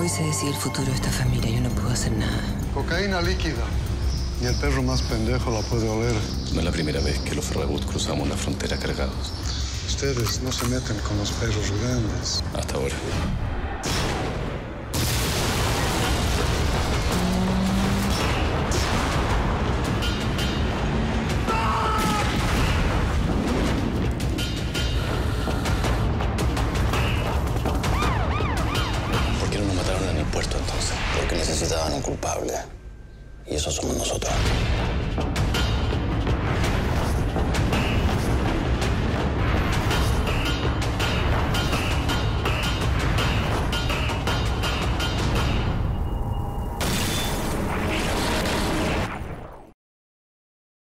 Hoy se decide el futuro de esta familia. Yo no puedo hacer nada. Cocaína líquida. Y el perro más pendejo la puede oler. No es la primera vez que los Ferragut cruzamos la frontera cargados. Ustedes no se meten con los perros grandes. Hasta ahora. ¿Por qué no nos mataron en el puerto entonces? Porque necesitaban un culpable. Y eso somos nosotros.